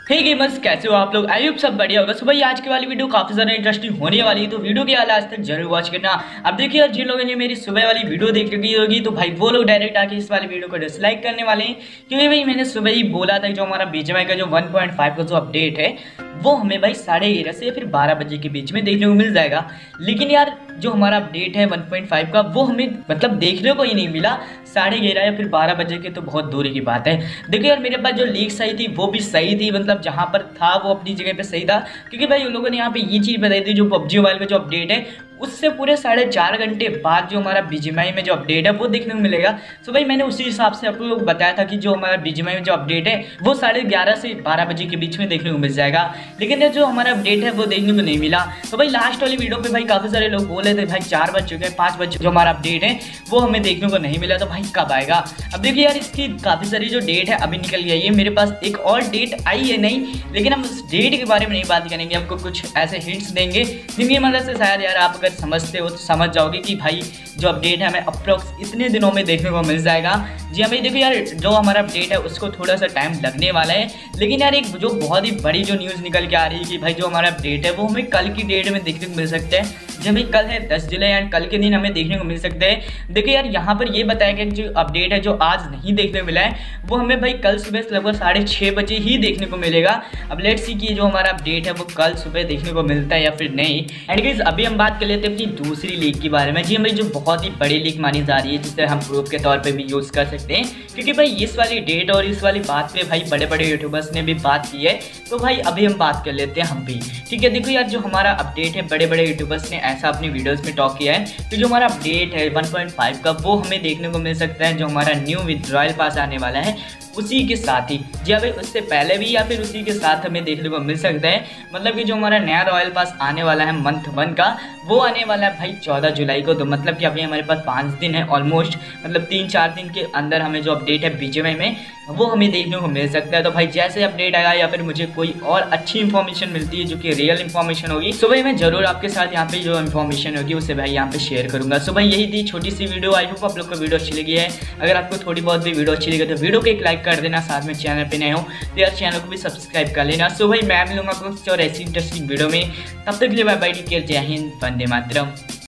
हे gamers, कैसे हो आप लोग? आई होप सब बढ़िया होगा। सो भाई आज की वाली वीडियो काफी ज्यादा इंटरेस्टिंग होने वाली है, तो वीडियो के लास्ट तक जरूर वॉच करना। अब देखिए यार, जिन लोगों ने मेरी सुबह वाली वीडियो देख रखी होगी तो भाई वो लोग डायरेक्ट आके इस वाली वीडियो को डिसलाइक करने वाले हैं, क्योंकि भाई मैंने सुबह ही बोला था जो हमारा बीजीएमआई का जो 1.5 का जो अपडेट है वो हमें भाई 11:30 से या फिर 12 बजे के बीच में देखने को मिल जाएगा। लेकिन यार जो हमारा अपडेट है 1.5 का वो हमें मतलब देखने को ही नहीं मिला 11:30 या फिर 12 बजे के, तो बहुत दूरी की बात है। देखो यार, मेरे पास जो लीक्स आई थी वो भी सही थी, मतलब जहाँ पर था वो अपनी जगह पे सही था, क्योंकि भाई उन लोगों ने यहाँ पे ये चीज़ बताई थी जो पबजी मोबाइल का जो अपडेट है उससे पूरे 4.5 घंटे बाद जो हमारा बीजीएमआई में जो अपडेट है वो देखने को मिलेगा। सो भाई मैंने उसी हिसाब से आप लोग बताया था कि जो हमारा बीजीएमआई में जो अपडेट है वो 11:30 से 12 बजे के बीच में देखने को मिल जाएगा। लेकिन जो हमारा अपडेट है वो देखने को नहीं मिला। तो भाई लास्ट वाली वीडियो पे भाई काफ़ी सारे लोग बोले थे भाई 4 बज चुके हैं, 5 बज चुके, जो हमारा अपडेट है वो हमें देखने को नहीं मिला, तो भाई कब आएगा? अब देखिए यार, इसकी काफ़ी सारी जो डेट है अभी निकल गई है। मेरे पास एक और डेट आई है नहीं, लेकिन हम उस डेट के बारे में नहीं बात करेंगे, आपको कुछ ऐसे हिंट्स देंगे जिनकी मदद से शायद यार आप अगर समझते हो तो समझ जाओगे कि भाई जो अपडेट है हमें अप्रोक्स इतने दिनों में देखने को मिल जाएगा। जी हाँ भाई, देखो यार, जो हमारा अपडेट है उसको थोड़ा सा टाइम लगने वाला है, लेकिन यार एक जो बहुत ही बड़ी जो न्यूज़ निकल के आ रही है कि भाई जो हमारा अपडेट है वो हमें कल की डेट में देखने को मिल सकता है। जब भाई कल है 10 जुलाई एंड कल के दिन हमें देखने को मिल सकता है। देखिए यार, यहाँ पर ये बताया गया कि जो अपडेट है जो आज नहीं देखने को मिला है वो हमें भाई कल सुबह लगभग 6:30 बजे ही देखने को मिलेगा। अब लेट्स सी कि जो हमारा अपडेट है वो कल सुबह देखने को मिलता है या फिर नहीं। एंड गाइस, अभी हम बात कर लेते हैं अपनी दूसरी लीग के बारे में। जी भाई, जो बहुत ही बड़ी लीग मानी जा रही है, जिसे हम प्रूफ के तौर पे भी यूज़ कर सकते हैं, क्योंकि भाई इस वाली डेट और इस वाली बात पे भाई बड़े बड़े यूट्यूबर्स ने भी बात की है, तो भाई अभी हम बात कर लेते हैं हम भी। ठीक है, देखो यार, जो हमारा अपडेट है बड़े बड़े यूट्यूबर्स ने ऐसा अपनी वीडियोस में टॉक किया है कि जो हमारा अपडेट है 1.5 का वो हमें देखने को मिल सकता है जो हमारा न्यू विद रॉयल पास आने वाला है उसी के साथ ही। जी भाई, उससे पहले भी या फिर उसी के साथ हमें देखने को मिल सकता है, मतलब कि जो हमारा नया रॉयल पास आने वाला है मंथ 1 का वो आने वाला है भाई 14 जुलाई को। तो मतलब कि अभी हमारे पास 5 दिन है ऑलमोस्ट, मतलब 3-4 दिन के अंदर हमें जो अपडेट है बीजीएमआई में वो हमें देखने को मिल सकता है। तो भाई जैसे अपडेट आएगा या फिर मुझे कोई और अच्छी इन्फॉर्मेशन मिलती है जो कि रियल इन्फॉर्मेशन होगी, सो भाई मैं जरूर आपके साथ यहाँ पे जो इन्फॉर्मेशन होगी उसे भाई यहाँ पे शेयर करूँगा। सो भाई यही थी छोटी सी वीडियो। आई होप आप लोग को वीडियो अच्छी लगी है। अगर आपको थोड़ी बहुत भी वीडियो अच्छी लगी तो वीडियो को एक लाइक कर देना, साथ में चैनल पे नए हो तो यार चैनल को भी सब्सक्राइब कर लेना। सो भाई मैं मिलूंगा कुछ और ऐसी इंटरेस्टिंग वीडियो में, तब तक के लिए बाय बाय, टेक केयर, जय हिंद, वंदे मातरम।